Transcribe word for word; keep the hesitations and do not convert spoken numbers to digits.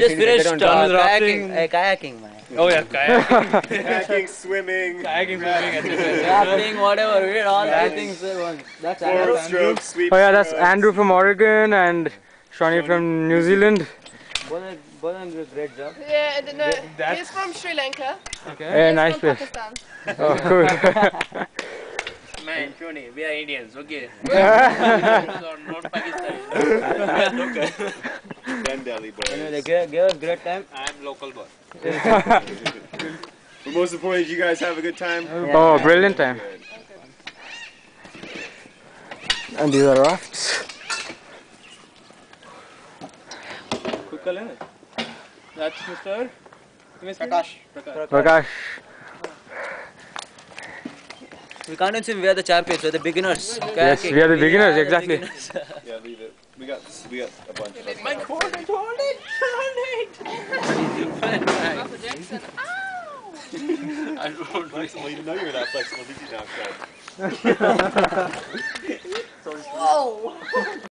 just finished uh, uh, rafting. kayaking, uh, kayaking, man. Oh yeah, kayaking. Kayaking, swimming, Kayaking, swimming, et cetera. Rafting, whatever, we did all three things at once. That's four Andrew. stroke, sweep Oh yeah, that's strokes. Andrew from Oregon and Shawnee from New Zealand. Both are, both are doing a great job. Yeah, I don't know. That's- He's from Sri Lanka. Okay. Hey, He's nice from place. Pakistan. Oh, cool. Man, Shoni, we are Indians, okay. We are not Pakistani. Okay. Then Delhi boys. Anyway, they gave, gave us great time. I'm local boy. But most importantly, did you guys have a good time? Oh, brilliant time. And these are rafts. Quick call, eh? That's Mister Prakash. Prakash. Prakash. We can't even swim, we are the champions, we are the beginners. Yes, Kayaking. we are the beginners, the exactly. beginners. Yeah, leave it. We got we got a bunch of us. My coordinate, hold it, hold it. Michael Jackson. Ow! I don't know. Flexible, you know you're that flexible, did you now, Fred? Whoa!